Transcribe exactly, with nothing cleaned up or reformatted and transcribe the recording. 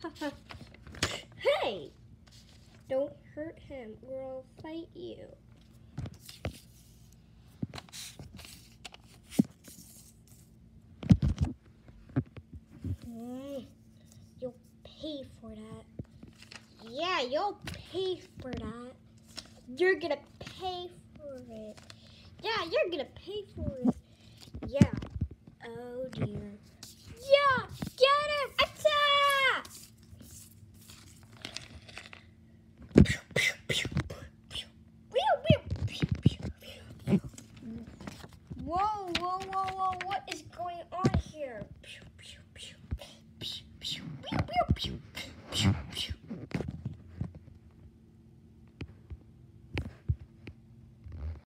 Hey! Don't hurt him or I'll fight you. Mm, you'll pay for that. Yeah, you'll pay for that. You're gonna pay for it. Yeah, you're gonna pay for it.